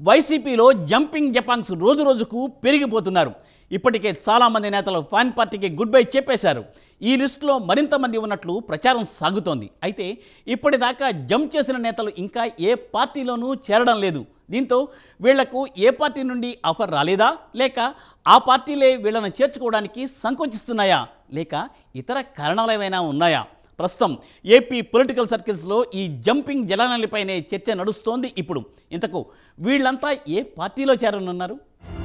వైసీపీలో జంపింగ్ జపాంగ్స్ రోజు రోజుకు పెరిగిపోతున్నారు. ఇప్పటికే చాలామంది నేతలు ఫ్యాన్ పార్టీకి గుడ్ బై చెప్పేశారు. ఈ లిస్టులో మరింత మంది ఉన్నట్లు ప్రచారం సాగుతోంది. అయితే ఇప్పటిదాకా జంప్ చేసిన నేతలు ఇంకా ఏ పార్టీలోనూ చేరడం లేదు. దీంతో వీళ్లకు ఏ పార్టీ నుండి ఆఫర్ రాలేదా, లేక ఆ పార్టీలే వీళ్ళను చేర్చుకోవడానికి సంకోచిస్తున్నాయా, లేక ఇతర కారణాలు ఏమైనా ఉన్నాయా? ప్రస్తుతం ఏపీ పొలిటికల్ సర్కిల్స్లో ఈ జంపింగ్ జలానలపైనే చర్చ నడుస్తోంది. ఇప్పుడు ఇంతకు వీళ్ళంతా ఏ పార్టీలో చేరనున్నారు?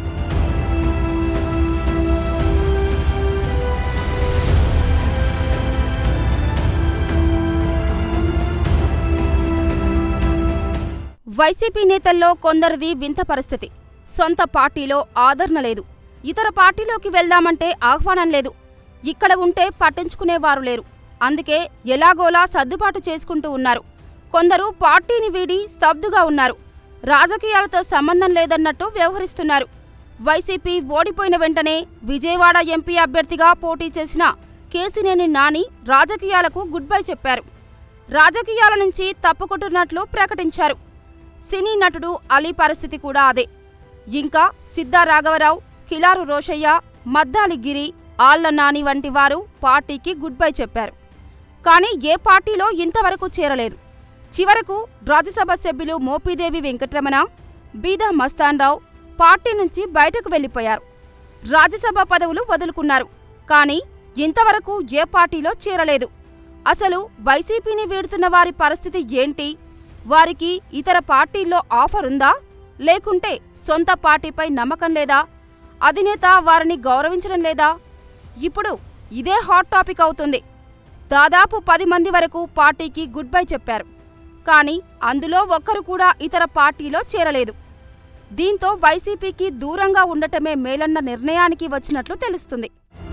వైసీపీ నేతల్లో కొందరిది వింత పరిస్థితి. సొంత పార్టీలో ఆదరణ లేదు, ఇతర పార్టీలోకి వెళ్దామంటే ఆహ్వానం లేదు, ఇక్కడ ఉంటే పట్టించుకునేవారు లేరు. అందుకే ఎలాగోలా సర్దుబాటు చేసుకుంటూ ఉన్నారు. కొందరు పార్టీని వీడి స్తబ్దుగా ఉన్నారు. రాజకీయాలతో సంబంధం లేదన్నట్టు వ్యవహరిస్తున్నారు. వైసీపీ ఓడిపోయిన వెంటనే విజయవాడ ఎంపీ అభ్యర్థిగా పోటీ చేసిన కేసినేని నాని రాజకీయాలకు గుడ్ బై చెప్పారు. రాజకీయాల నుంచి తప్పుకుంటున్నట్లు ప్రకటించారు. సినీ నటుడు అలీ పరిస్థితి కూడా అదే. ఇంకా సిద్ధా రాఘవరావు, కిలారు రోషయ్య, మద్దాలి గిరి, ఆళ్ల నాని వంటి వారు పార్టీకి గుడ్ బై చెప్పారు. కానీ ఏ పార్టీలో ఇంతవరకు చేరలేదు. చివరకు రాజ్యసభ సభ్యులు మోపిదేవి వెంకటరమణ, బీదా మస్తాన్ రావు పార్టీ నుంచి బయటకు వెళ్లిపోయారు. రాజ్యసభ పదవులు వదులుకున్నారు. కానీ ఇంతవరకు ఏ పార్టీలో చేరలేదు. అసలు వైసీపీని వీడుతున్న వారి పరిస్థితి ఏంటి? వారికి ఇతర పార్టీల్లో ఆఫర్ ఉందా, లేకుంటే సొంత పార్టీపై నమ్మకం లేదా, అధినేత వారిని గౌరవించడం లేదా? ఇప్పుడు ఇదే హాట్ టాపిక్ అవుతుంది. దాదాపు 10 మంది వరకు పార్టీకి గుడ్ బై చెప్పారు. కానీ అందులో ఒక్కరు కూడా ఇతర పార్టీలో చేరలేదు. దీంతో వైసీపీకి దూరంగా ఉండటమే మేలన్న నిర్ణయానికి వచ్చినట్లు తెలుస్తుంది.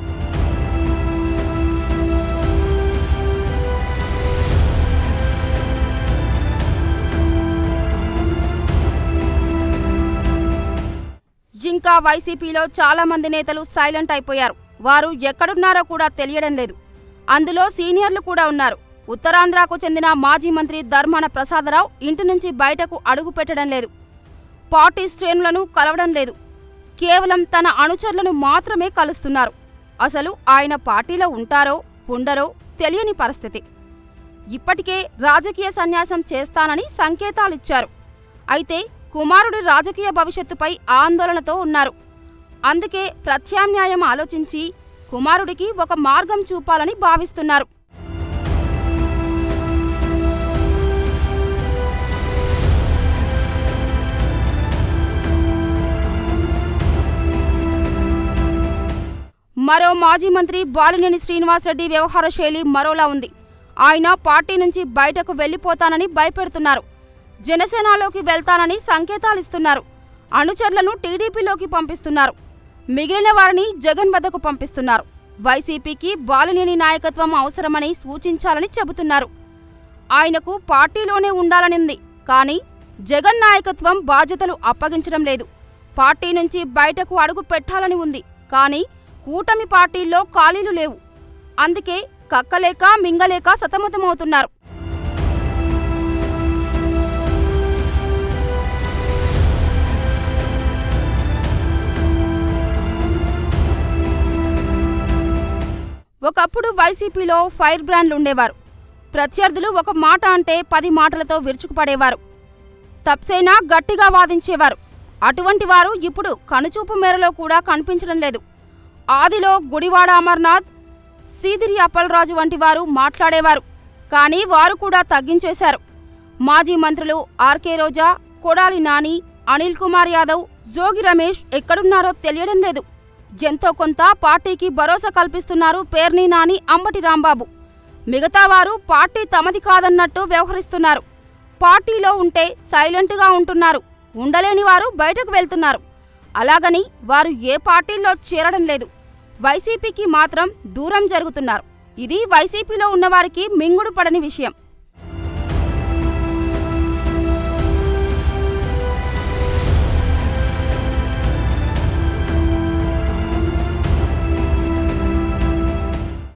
ఇంకా వైసీపీలో చాలా మంది నేతలు సైలెంట్ అయిపోయారు. వారు ఎక్కడున్నారో కూడా తెలియడం లేదు. అందులో సీనియర్లు కూడా ఉన్నారు. ఉత్తరాంధ్రకు చెందిన మాజీ మంత్రి ధర్మాన ప్రసాదరావు ఇంటి నుంచి బయటకు అడుగు పెట్టడం లేదు. పార్టీ శ్రేణులను కలవడం లేదు. కేవలం తన అనుచరులను మాత్రమే కలుస్తున్నారు. అసలు ఆయన పార్టీలో ఉంటారో ఉండరో తెలియని పరిస్థితి. ఇప్పటికే రాజకీయ సన్యాసం చేస్తానని సంకేతాలిచ్చారు. అయితే కుమారుడి రాజకీయ భవిష్యత్తుపై ఆందోళనతో ఉన్నారు. అందుకే ప్రత్యామ్నాయం ఆలోచించి కుమారుడికి ఒక మార్గం చూపాలని భావిస్తున్నారు. మరో మాజీ మంత్రి బాలినేని శ్రీనివాసరెడ్డి వ్యవహార శైలి మరోలా ఉంది. ఆయన పార్టీ నుంచి బయటకు వెళ్లిపోతానని భయపెడుతున్నారు. జనసేనలోకి వెళ్తానని సంకేతాలిస్తున్నారు. అనుచరులను టీడీపీలోకి పంపిస్తున్నారు. మిగిలిన వారిని జగన్ వద్దకు పంపిస్తున్నారు. వైసీపీకి బాలినేని నాయకత్వం అవసరమని సూచించాలని చెబుతున్నారు. ఆయనకు పార్టీలోనే ఉండాలనింది. కానీ జగన్ నాయకత్వం బాధ్యతలు అప్పగించడం లేదు. పార్టీ నుంచి బయటకు అడుగు పెట్టాలని ఉంది. కానీ కూటమి పార్టీల్లో ఖాళీలు లేవు. అందుకే కక్కలేక మింగలేక సతమతమవుతున్నారు. ఒకప్పుడు వైసీపీలో ఫైర్ బ్రాండ్లు ఉండేవారు. ప్రత్యర్థులు ఒక మాట అంటే 10 మాటలతో విరుచుకుపడేవారు. తప్సైనా గట్టిగా వాదించేవారు. అటువంటి వారు ఇప్పుడు కనుచూపు మేరలో కూడా కనిపించడం లేదు. ఆదిలో గుడివాడ అమర్నాథ్, సీదిరి అప్పలరాజు వంటి వారు మాట్లాడేవారు. కానీ వారు కూడా తగ్గించేశారు. మాజీ మంత్రులు ఆర్కే రోజా, కొడాలి నాని, అనిల్ కుమార్ యాదవ్, జోగి రమేష్ ఎక్కడున్నారో తెలియడం లేదు. ఎంతో కొంత పార్టీకి భరోసా కల్పిస్తున్నారు పేర్ని నాని, అంబటి రాంబాబు. మిగతా వారు పార్టీ తమది కాదన్నట్టు వ్యవహరిస్తున్నారు. పార్టీలో ఉంటే సైలెంట్గా ఉంటున్నారు. ఉండలేని వారు బయటకు వెళ్తున్నారు. అలాగని వారు ఏ పార్టీల్లో చేరడం లేదు. వైసీపీకి మాత్రం దూరం జరుగుతున్నారు. ఇది వైసీపీలో ఉన్నవారికి మింగుడు పడని విషయం.